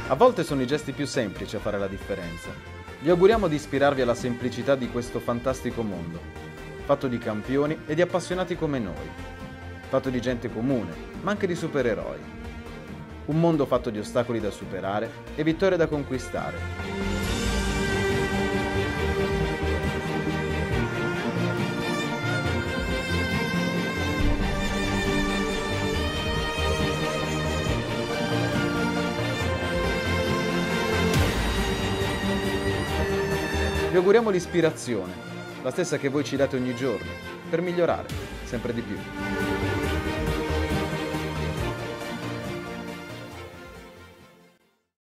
A volte sono i gesti più semplici a fare la differenza. Vi auguriamo di ispirarvi alla semplicità di questo fantastico mondo, fatto di campioni e di appassionati come noi, fatto di gente comune, ma anche di supereroi. Un mondo fatto di ostacoli da superare e vittorie da conquistare. Vi auguriamo l'ispirazione, la stessa che voi ci date ogni giorno, per migliorare sempre di più.